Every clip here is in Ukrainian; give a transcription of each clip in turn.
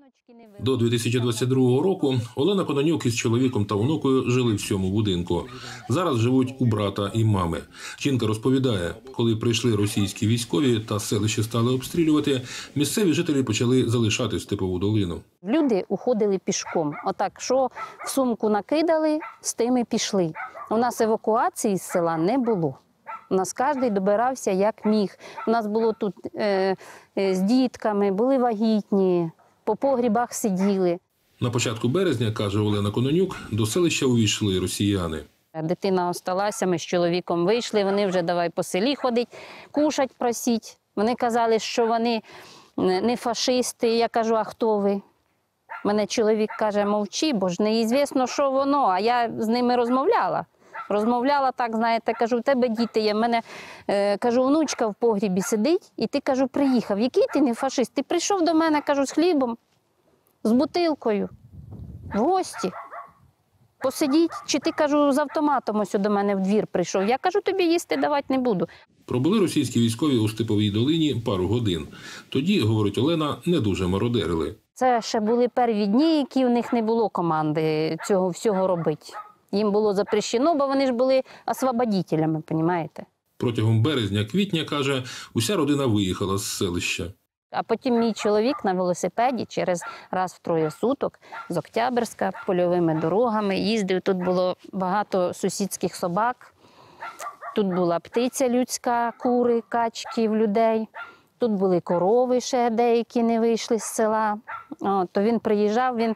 До 2022 року Олена Кононюк із чоловіком та онукою жили в цьому будинку. Зараз живуть у брата і мами. Жінка розповідає, коли прийшли російські військові та селище стали обстрілювати, місцеві жителі почали залишати Степову долину. Люди уходили пішком. Отак, що в сумку накидали, з тими пішли. У нас евакуації з села не було. У нас кожен добирався як міг. У нас було тут з дітками, були вагітні, по погрібах сиділи. На початку березня, каже Олена Кононюк, до селища увійшли росіяни. Дитина осталася, ми з чоловіком вийшли, вони вже давай по селі ходить, кушать просіть. Вони казали, що вони не фашисти. Я кажу, а хто ви? Мене чоловік каже, мовчи, бо ж неізвісно, що воно. А я з ними розмовляла. Розмовляла так, знаєте, кажу, в тебе діти є. В мене, кажу, внучка в погрібі сидить, і ти, кажу, приїхав. Який ти не фашист? Ти прийшов до мене, кажу, з хлібом, з бутилкою, в гості. Посидіть, чи ти, кажу, з автоматом ось до мене в двір прийшов. Я, кажу, тобі їсти давати не буду. Пробули російські військові у Степовій долині пару годин. Тоді, говорить Олена, не дуже мародерили. Це ще були перві дні, які в них не було команди цього всього робити. Їм було запрещено, бо вони ж були освободителями, розумієте? Протягом березня-квітня, каже, уся родина виїхала з селища. А потім мій чоловік на велосипеді через раз в троє суток з Октябрьська польовими дорогами їздив. Тут було багато сусідських собак, тут була птиця людська, кури, качки в людей. Тут були корови ще деякі не вийшли з села. То він приїжджав, він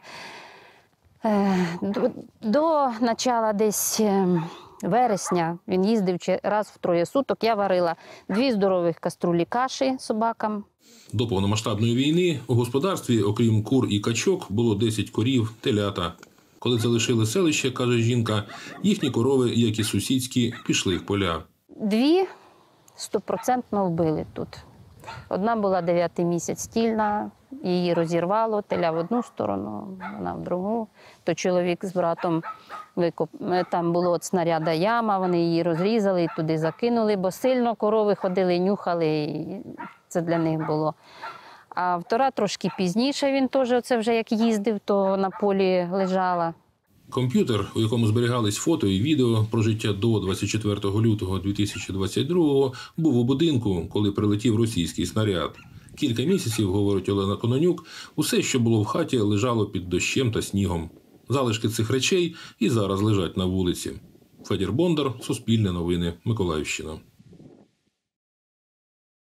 до початку десь вересня він їздив раз в троє суток. Я варила 2 здорових каструлі каші собакам. До повномасштабної війни у господарстві, окрім кур і качок, було 10 корів, телята. Коли залишили селище, каже жінка, їхні корови, як і сусідські, пішли в поля. 2 100% вбили тут. Одна була 9-й місяць тільна, її розірвало, теля в одну сторону, вона в другу. То чоловік з братом, там було от снаряда яма, вони її розрізали і туди закинули, бо сильно корови ходили, нюхали, і це для них було. А втора трошки пізніше він теж, оце вже як їздив, то на полі лежала. Комп'ютер, у якому зберігались фото і відео про життя до 24 лютого 2022-го, був у будинку, коли прилетів російський снаряд. Кілька місяців, говорить Олена Кононюк, усе, що було в хаті, лежало під дощем та снігом. Залишки цих речей і зараз лежать на вулиці. Федір Бондар, Суспільне новини, Миколаївщина.